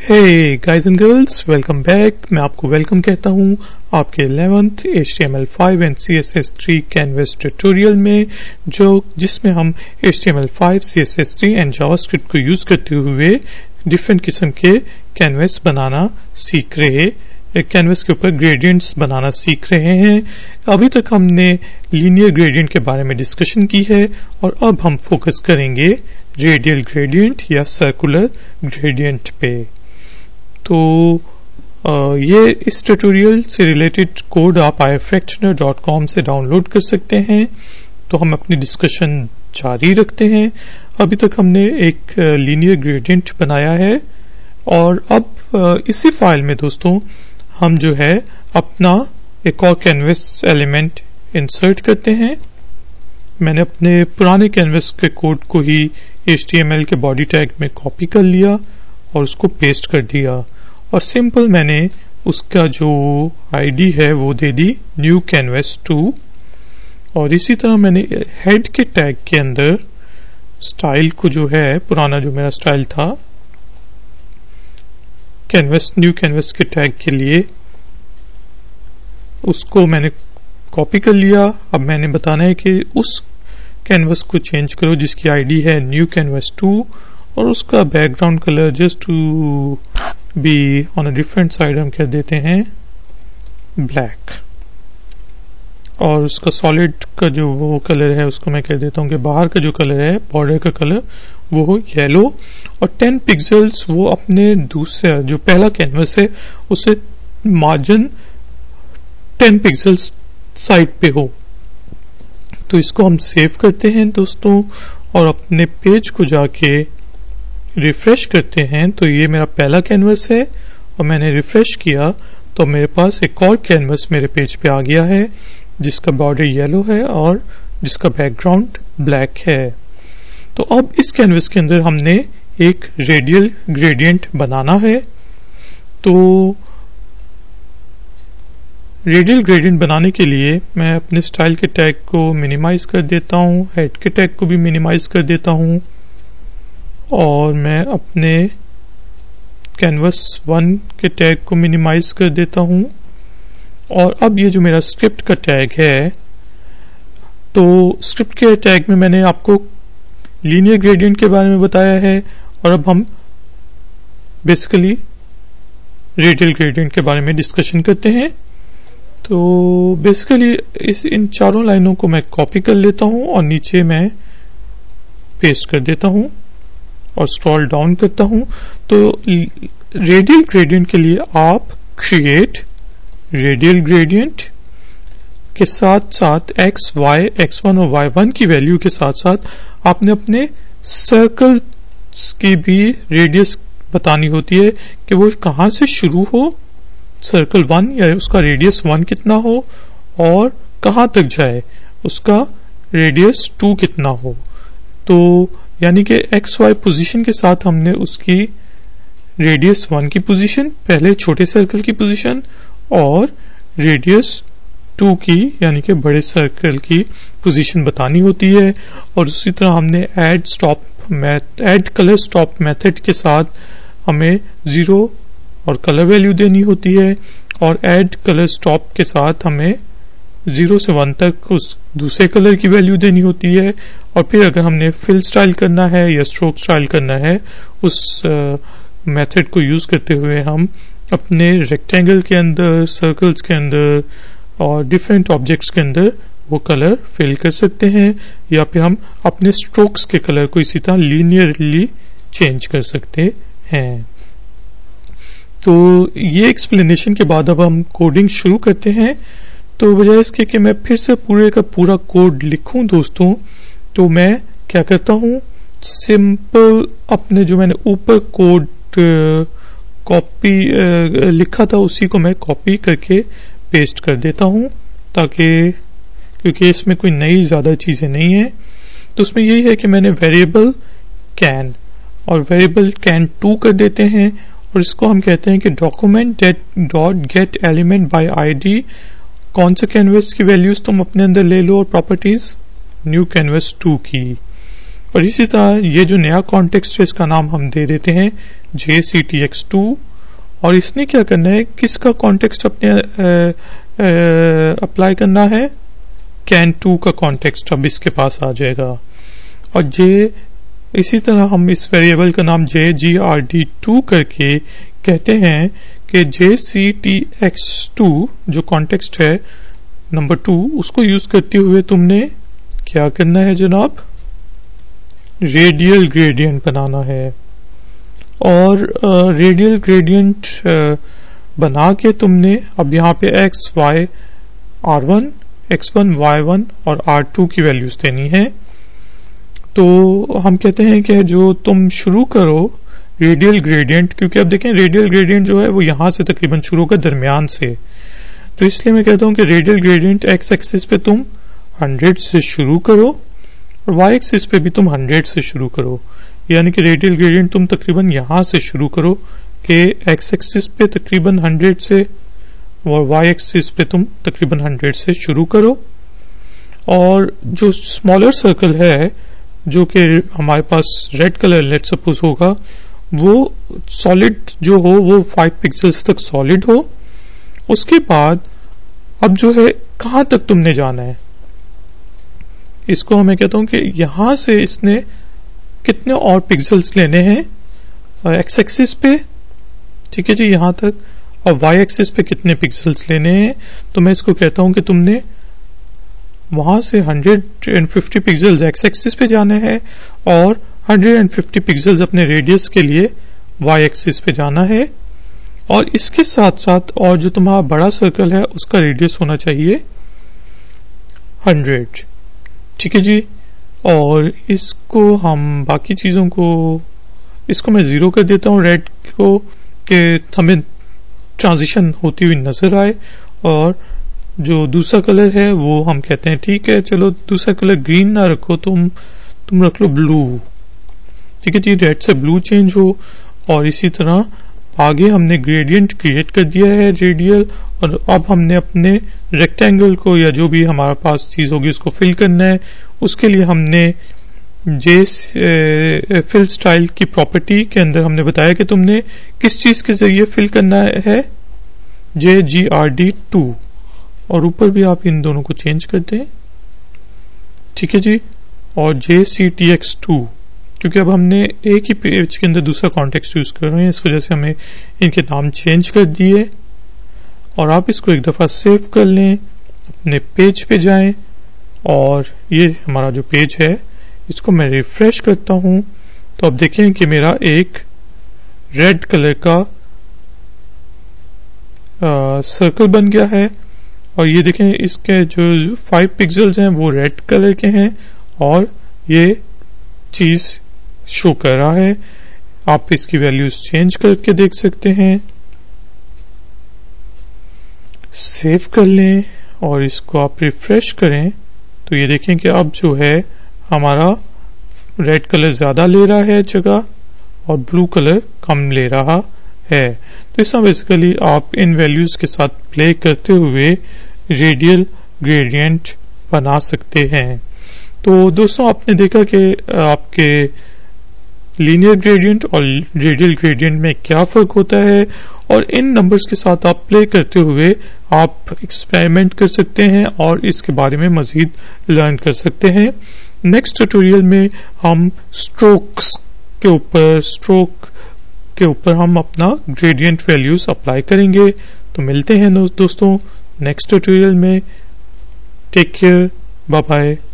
Hey guys and girls, welcome back. मैं आपको welcome कहता हूं आपके 11th HTML5 and CSS3 canvas tutorial में, जिसमें हम HTML5, CSS3 एंड जावास्क्रिप्ट को यूज करते हुए डिफरेंट किस्म के कैनवस बनाना सीख रहे, कैनवस के ऊपर ग्रेडियंट्स बनाना सीख रहे हैं। अभी तक हमने लीनियर ग्रेडियंट के बारे में डिस्कशन की है और अब हम फोकस करेंगे रेडियल ग्रेडियंट या सर्कुलर ग्रेडियंट पे। तो ये इस ट्यूटोरियल से रिलेटेड कोड आप ifactoner.com से डाउनलोड कर सकते हैं। तो हम अपनी डिस्कशन जारी रखते हैं। अभी तक हमने एक लीनियर ग्रेडियंट बनाया है और अब इसी फाइल में दोस्तों हम जो है अपना एक और कैनवस एलिमेंट इंसर्ट करते हैं। मैंने अपने पुराने कैनवस के कोड को ही HTML के बॉडी टैग में कॉपी कर लिया और उसको पेस्ट कर दिया और सिंपल मैंने उसका जो आईडी है वो दे दी न्यू कैनवस 2। और इसी तरह मैंने हेड के टैग के अंदर स्टाइल को जो है पुराना जो मेरा स्टाइल था कैनवस न्यू कैनवस के टैग के लिए उसको मैंने कॉपी कर लिया। अब मैंने बताना है कि उस कैनवस को चेंज करो जिसकी आईडी है न्यू कैनवस 2 और उसका background colour just to be on a different side हम कह देते हैं ब्लैक और उसका सॉलिड का जो वो कलर है उसको मैं कह देता हूं कि बाहर का जो कलर है बॉर्डर का कलर वो हो येलो और 10 पिक्सल्स वो अपने दूसरे जो पहला कैनवस है उसे मार्जिन 10 पिक्सल्स साइड पे हो। तो इसको हम सेव करते हैं दोस्तों और अपने पेज को जाके रिफ्रेश करते हैं। तो ये मेरा पहला कैनवस है और मैंने रिफ्रेश किया तो मेरे पास एक और कैनवस मेरे पेज पे आ गया है जिसका बॉर्डर येलो है और जिसका बैकग्राउंड ब्लैक है। तो अब इस कैनवस के अंदर हमने एक रेडियल ग्रेडियंट बनाना है। तो रेडियल ग्रेडियंट बनाने के लिए मैं अपने स्टाइल के टैग को मिनिमाइज कर देता हूं, हेड के टैग को भी मिनिमाइज कर देता हूं और मैं अपने कैनवस 1 के टैग को मिनिमाइज कर देता हूं। और अब ये जो मेरा स्क्रिप्ट का टैग है तो स्क्रिप्ट के टैग में मैंने आपको लीनियर ग्रेडियंट के बारे में बताया है और अब हम बेसिकली रेडियल ग्रेडियंट के बारे में डिस्कशन करते हैं। तो बेसिकली इन चारों लाइनों को मैं कॉपी कर लेता हूं और नीचे मैं पेस्ट कर देता हूं और स्क्रॉल डाउन करता हूं। तो रेडियल ग्रेडियंट के लिए आप क्रिएट रेडियल ग्रेडियंट के साथ साथ x, y, x1 और y1 की वैल्यू के साथ साथ आपने अपने सर्कल की भी रेडियस बतानी होती है कि वो कहां से शुरू हो, सर्कल 1 या उसका रेडियस 1 कितना हो और कहां तक जाए, उसका रेडियस 2 कितना हो। तो यानी कि एक्स वाई पोजीशन के साथ हमने उसकी रेडियस 1 की पोजीशन, पहले छोटे सर्कल की पोजीशन और रेडियस 2 की यानी कि बड़े सर्कल की पोजीशन बतानी होती है। और उसी तरह हमने ऐड कलर स्टॉप मेथड के साथ हमें 0 और कलर वैल्यू देनी होती है और ऐड कलर स्टॉप के साथ हमें 0 से 1 तक उस दूसरे कलर की वैल्यू देनी होती है। और फिर अगर हमने फिल स्टाइल करना है या स्ट्रोक स्टाइल करना है उस मेथड को यूज करते हुए हम अपने रेक्टेंगल के अंदर, सर्कल्स के अंदर और डिफरेंट ऑब्जेक्ट्स के अंदर वो कलर फिल कर सकते हैं या फिर हम अपने स्ट्रोक्स के कलर को इसी तरह लीनियरली चेंज कर सकते हैं। तो ये एक्सप्लेनेशन के बाद अब हम कोडिंग शुरू करते हैं। तो बजाय इसके कि मैं फिर से पूरे का पूरा कोड लिखूं दोस्तों, तो मैं क्या करता हूं, सिंपल अपने जो मैंने ऊपर कोड कॉपी लिखा था उसी को मैं कॉपी करके पेस्ट कर देता हूं ताकि, क्योंकि इसमें कोई नई ज्यादा चीजें नहीं है। तो उसमें यही है कि मैंने वेरिएबल कैन और वेरिएबल कैन 2 कर देते हैं और इसको हम कहते हैं कि document dot get element by ID. कौन से कैनवस की वैल्यूज तुम अपने अंदर ले लो और प्रॉपर्टीज न्यू कैनवस 2 की। और इसी तरह ये जो नया कॉन्टेक्स्ट है इसका नाम हम दे देते हैं JCTX2 और इसने क्या करना है, किसका कॉन्टेक्स्ट अपने अप्लाई करना है, CAN2 का कॉन्टेक्स्ट अब इसके पास आ जाएगा। और इसी तरह हम इस वेरिएबल का नाम JGRD2 करके कहते हैं कि JCTX2 जो कॉन्टेक्स्ट है नंबर 2, उसको यूज करते हुए तुमने क्या करना है जनाब, रेडियल ग्रेडियंट बनाना है। और रेडियल ग्रेडियंट बना के तुमने अब यहाँ पे x, y, r1, x1, y1 और r2 की वैल्यूज देनी है। तो हम कहते हैं कि जो तुम शुरू करो रेडियल ग्रेडियंट, क्योंकि अब देखें रेडियल ग्रेडियंट जो है वो यहां से तकरीबन शुरू होगा दरमियान से, तो इसलिए मैं कहता हूं कि रेडियल ग्रेडियंट x एक्सिस पे तुम 100 से शुरू करो और y एक्सिस पे भी तुम 100 से शुरू करो। यानी कि रेडियल ग्रेडियंट तुम तकरीबन यहां से शुरू करो कि x एक्सिस पे तकरीबन 100 से और y एक्सिस पे तुम तकरीबन 100 से शुरू करो। और जो स्मॉलर सर्कल है जो कि हमारे पास रेड कलर लेट सपोज होगा, वो सॉलिड जो हो वो 5 पिक्सल्स तक सॉलिड हो। उसके बाद अब जो है कहां तक तुमने जाना है, इसको मैं कहता हूं कि यहां से इसने कितने और पिक्सल्स लेने हैं एक्स एक्सिस पे, ठीक है जी, यहां तक, और वाई एक्सिस पे कितने पिक्सल्स लेने हैं। तो मैं इसको कहता हूं कि तुमने वहां से 150 पिक्सल्स एक्स एक्सिस पे जाना है और 150 पिक्सल्स अपने रेडियस के लिए वाई एक्सिस पे जाना है। और इसके साथ साथ और जो तुम्हारा बड़ा सर्कल है उसका रेडियस होना चाहिए 100, ठीक है जी। और इसको हम बाकी चीजों को, इसको मैं 0 कर देता हूं रेड को, कि हमें ट्रांजिशन होती हुई नजर आए। और जो दूसरा कलर है वो हम कहते हैं ठीक है, चलो दूसरा कलर ग्रीन ना रखो, तुम रख लो ब्लू, ठीक है जी, रेड से ब्लू चेंज हो। और इसी तरह आगे हमने ग्रेडियंट क्रिएट कर दिया है रेडियल, और अब हमने अपने रेक्टेंगल को या जो भी हमारे पास चीज होगी उसको फिल करना है। उसके लिए हमने फिल स्टाइल की प्रॉपर्टी के अंदर हमने बताया कि तुमने किस चीज के जरिए फिल करना है, JGRD2, और ऊपर भी आप इन दोनों को चेंज कर दें, ठीक है जी। और JCTX2, क्योंकि अब हमने एक ही पेज के अंदर दूसरा कॉन्टेक्स्ट यूज कर रहे हैं, इस वजह से हमें इनके नाम चेंज कर दिए। और आप इसको एक दफा सेव कर लें, अपने पेज पे जाएं, और ये हमारा जो पेज है इसको मैं रिफ्रेश करता हूं, तो अब देखें कि मेरा एक रेड कलर का सर्कल बन गया है। और ये देखें इसके जो 5 पिक्सल्स हैं वो रेड कलर के हैं और ये चीज शो कर रहा है। आप इसकी वैल्यूज चेंज करके देख सकते हैं, सेव कर लें और इसको आप रिफ्रेश करें, तो ये देखें कि अब जो है हमारा रेड कलर ज्यादा ले रहा है जगह और ब्लू कलर कम ले रहा है। तो इस तरह बेसिकली आप इन वैल्यूज के साथ प्ले करते हुए रेडियल ग्रेडियंट बना सकते हैं। तो दोस्तों आपने देखा कि आपके लीनियर ग्रेडियंट और रेडियल ग्रेडियंट में क्या फर्क होता है, और इन नंबर्स के साथ आप प्ले करते हुए आप एक्सपेरिमेंट कर सकते हैं और इसके बारे में मजीद लर्न कर सकते हैं। नेक्स्ट ट्यूटोरियल में हम स्ट्रोक के ऊपर हम अपना ग्रेडियंट वैल्यूज अप्लाई करेंगे। तो मिलते हैं दोस्तों नेक्स्ट ट्यूटोरियल में। Take care, bye bye.